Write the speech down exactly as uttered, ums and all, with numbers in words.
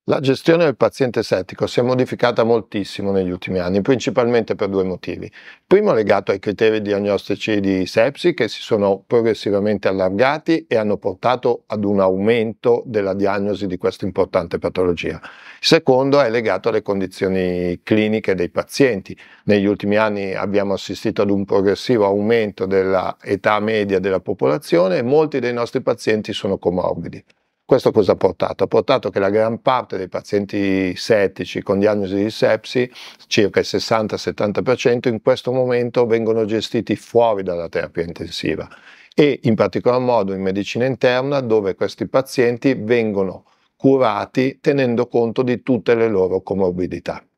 La gestione del paziente settico si è modificata moltissimo negli ultimi anni, principalmente per due motivi. Il primo è legato ai criteri diagnostici di sepsi che si sono progressivamente allargati e hanno portato ad un aumento della diagnosi di questa importante patologia. Il secondo è legato alle condizioni cliniche dei pazienti. Negli ultimi anni abbiamo assistito ad un progressivo aumento dell'età media della popolazione e molti dei nostri pazienti sono comorbidi. Questo cosa ha portato? Ha portato che la gran parte dei pazienti settici con diagnosi di sepsi, circa il sessanta settanta per cento, in questo momento vengono gestiti fuori dalla terapia intensiva e in particolar modo in medicina interna, dove questi pazienti vengono curati tenendo conto di tutte le loro comorbidità.